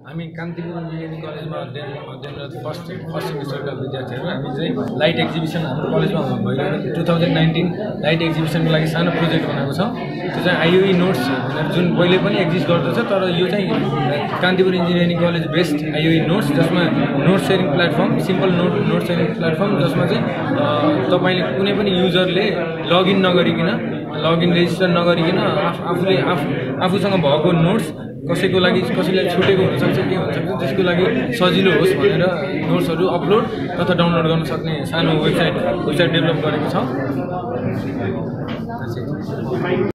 हामी कान्तिपुर इन्जिनियरिङ कलेजमा अध्ययनरत फर्स्ट सेमिस्टरका विद्यार्थीहरू हामी चाहिँ लाइट एक्जिबिसन हाम्रो कलेजमा भइरहेको 2019 लाइट एक्जिबिसनको लागि सानो प्रोजेक्ट बनाएको छौँ। त्यो चाहिँ IOE नोट्स जुन पहिले पनि एक्जिस्ट गर्दछ, तर यो चाहिँ Kantipur engineering college based IOE notes, जसमा note sharing platform, simple note sharing platform, जसमा चाहिँ तपाईले कुनै पनि युजरले लगइन नगरिकन, लगइन रेजिस्टर नगरिकन आफूसँग भएको नोट्स कसैलाई छुटेको हुनसक्छ, के हुनसक्छ, त्यसको लागि सजिलो होस् भनेर नोट्सहरू अपलोड तथा डाउनलोड गर्न सक्ने सानो वेबसाइट डेभलप गरेको छौँ।